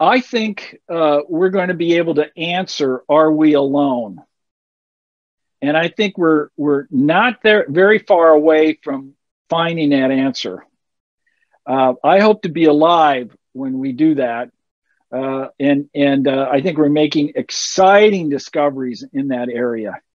I think we're going to be able to answer, are we alone? And I think we're not there very far away from finding that answer. I hope to be alive when we do that. And I think we're making exciting discoveries in that area.